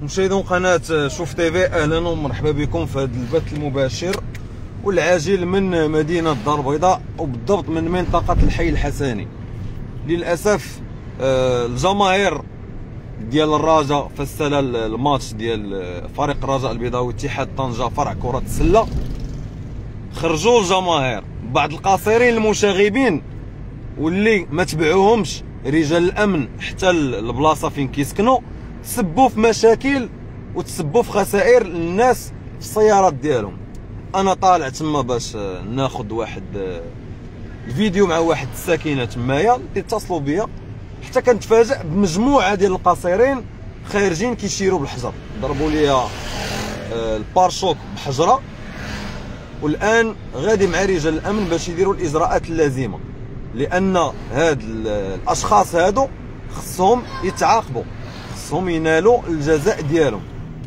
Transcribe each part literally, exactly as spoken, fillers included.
مشاهدون قناة شوف تيفي، اهلا ومرحبا بكم في هذا البث المباشر والعاجل من مدينة الدار البيضاء، وبالضبط من منطقة الحي الحسني. للاسف الجماهير ديال الرجاء فسر الماتش ديال فريق الرجاء البيضاوي اتحاد طنجة فرع كرة السلة. خرجوا الجماهير بعض القاصرين المشاغبين واللي ما تبعوهمش رجال الامن حتى البلاصه فين كيسكنوا، تسبوا في مشاكل وتسبوا في خسائر للناس في السيارات ديالهم. انا طالع تما باش ناخذ واحد الفيديو مع واحد الساكنه تمايا اللي اتصلوا بيا، حتى كنتفاجئ بمجموعه ديال القاصرين خارجين كيشيروا بالحجر. ضربوا لي البارشوك بحجره، والان غادي مع رجال الامن باش يديروا الاجراءات اللازمه، لان هاد الاشخاص هادو خصهم يتعاقبوا، خصهم ينالوا الجزاء ديالهم،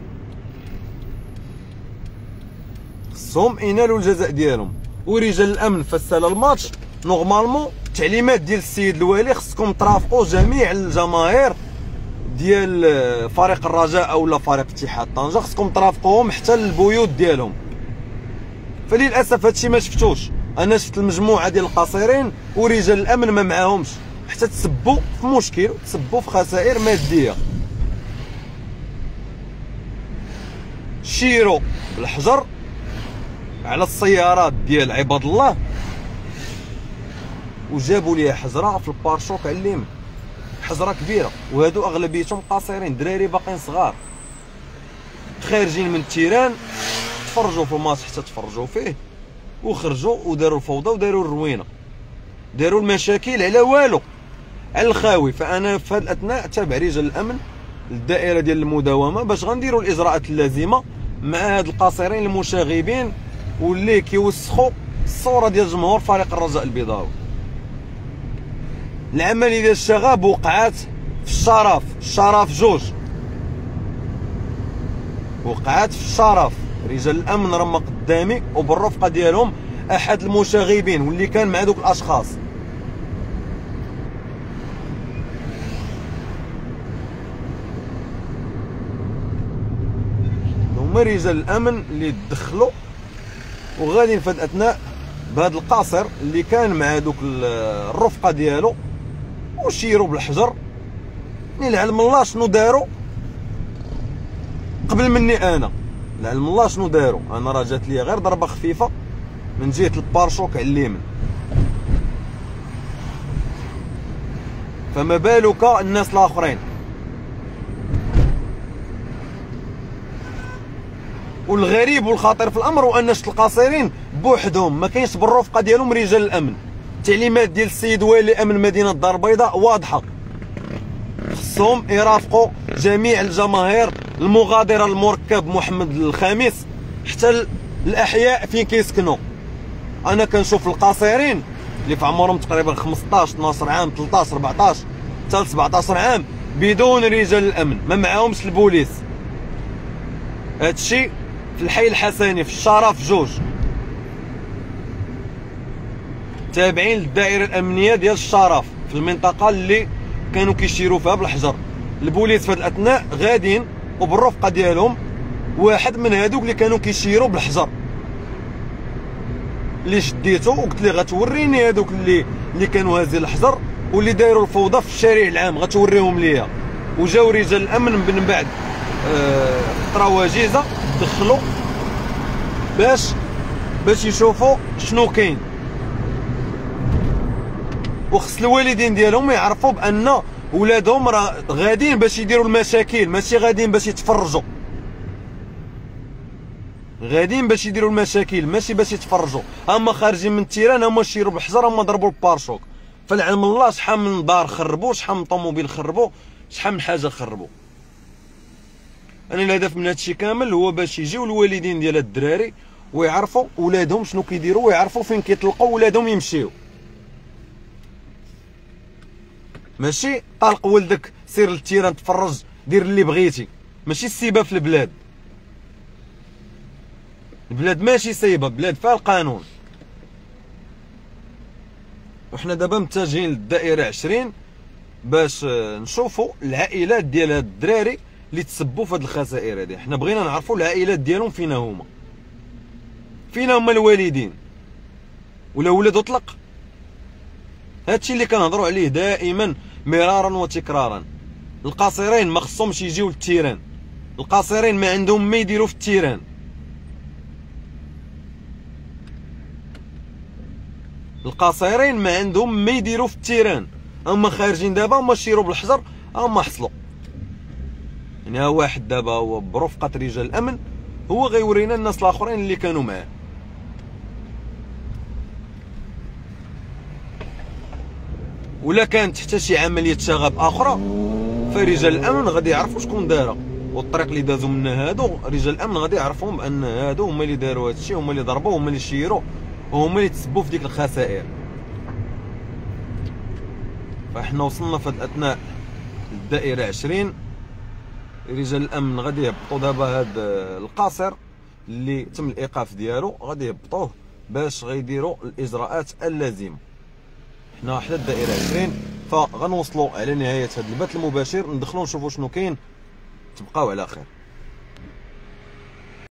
خصهم ينالوا الجزاء ديالهم. ورجال الامن فسال الماتش نورمالمون التعليمات ديال السيد الوالي خصكم ترافقوا جميع الجماهير ديال فريق الرجاء اولا فريق اتحاد طنجة، خصكم ترافقوهم حتى للبيوت ديالهم. فللاسف هادشي ما شفتوش. انا شفت المجموعه ديال القاصرين ورجال الامن ما معاهمش، حتى تسبوا في مشكل وتسبوا في خسائر ماديه. شيروا بالحجر على السيارات ديال عباد الله، وجابوا ليها حجره في البارشوك على اليمين، حجره كبيره. وهادو اغلبيتهم قاصرين، دراري باقيين صغار خارجين من التيران، تفرجوا في الماتش حتى تفرجوا فيه وخرجوا وداروا الفوضى وداروا الروينه، داروا المشاكل على والو، على الخاوي. فانا في هذا الاثناء تابع رجال الامن الدائره ديال المداومه باش غنديروا الاجراءات اللازمه مع هاد القاصرين المشاغبين واللي كيوسخوا الصوره ديال جمهور فريق الرجاء البيضاوي. العمليه ديال الشغب وقعات في الشرف، الشرف جوج وقعات في الشرف. رجال الامن راه قدامي وبالرفقه ديالهم احد المشاغبين واللي كان مع دوك الاشخاص. هما رجال الامن اللي تدخلوا وغادي في هذا الاثناء بهذا القاصر اللي كان مع دوك الرفقه ديالو وشيروا بالحجر. لعلم الله شنو داروا قبل مني انا، لعلم الله شنو داروا. انا راه جات لي غير ضربه خفيفه من جهه البارشوك على اليمين، فما بالك الناس الاخرين. والغريب والخطير في الامر هو ان شت القاصرين بوحدهم، ما كاينش بالرفقه ديالهم رجال الامن. التعليمات ديال السيد والي امن مدينه الدار البيضاء واضحه، خصهم يرافقوا جميع الجماهير المغادره للمركب محمد الخامس حتى الاحياء فين كيسكنوا. انا كنشوف القاصرين اللي في عمرهم تقريبا خمسطاش اثناش عام ثلاطاش أربعطاش حتى سبعطاش عام بدون رجال الامن، ما معاهمش البوليس. هادشي في الحي الحسني في الشرف جوج، تابعين للدائره الامنيه ديال الشرف في المنطقه اللي كانوا كيشيروا فيها بالحجر. البوليس في هذا الاثناء غاديين وبالرفقه ديالهم واحد من هادوك اللي كانوا كيشيروا بالحجر، اللي شديته وقلت لي غتوريني هادوك اللي اللي كانوا هازين الحجر واللي داروا الفوضى في الشارع العام، غتوريهم ليا. وجاو رجال الامن من بعد فتره آه وجيزه دخلوا باش باش يشوفوا شنو كاين. وخص الوالدين ديالهم يعرفوا بان ولادهم راه غاديين باش يديروا المشاكل، ماشي غاديين باش يتفرجوا. غاديين باش يديروا المشاكل ماشي باش يتفرجوا. هما خارجين من التيران، هما شيروا بالحجر، هما ضربوا البارشوك. فالعلم الله شحال من دار خربوا، شحال من طوموبيل خربوا، شحال من حاجه خربوا. انا الهدف من هادشي كامل هو باش يجيو الوالدين ديال الدراري ويعرفوا ولادهم شنو كيديروا، ويعرفوا فين كيطلقوا ولادهم يمشيو. ماشي طلق ولدك سير للتيران تفرج دير اللي بغيتي، ماشي السيبه في البلاد. البلاد ماشي سايبه، بلاد فيها القانون. وحنا دابا متجهين للدائره عشرين باش نشوفوا العائلات ديال هاد الدراري اللي تسبوا في هذه الخسائر هذه. حنا بغينا نعرفوا العائلات ديالهم فينا هما، فينا هما الوالدين ولا ولاد اطلق. هادشي اللي كنهضروا عليه دائما مرارا وتكرارا. القاصرين ما خصهمش يجيو للتيران، القاصرين ما عندهم ما يديروا في التيران. القاصرين ما عندهم ما يديروا في التيران، هما خارجين دابا هما شيروا بالحجر هما حصلوا. يعني ها واحد دابا هو برفقة رجال الامن هو غيورينا الناس الاخرين اللي كانوا معاه. ولا كانت حتى شي عمليه شغب اخرى فرجال الامن غادي يعرفوا شكون دارها، والطريق اللي دازوا منها هادو رجال الامن غادي يعرفوهم بان هادو هما اللي داروا هادشي، هما اللي ضربوا، هما اللي شيروا، وهما اللي تسبوا في ديك الخسائر. فاحنا وصلنا في اثناء الدائره عشرين. رجال الامن غادي يهبطوا دابا هاد القاصر اللي تم الايقاف ديالو، غادي يهبطوه باش غيديروا الاجراءات اللازمه. حنا حدا الدائره عشرين، فغنوصلوا على نهايه هذا البث المباشر، ندخلوا نشوفوا شنو كاين. تبقاو على خير.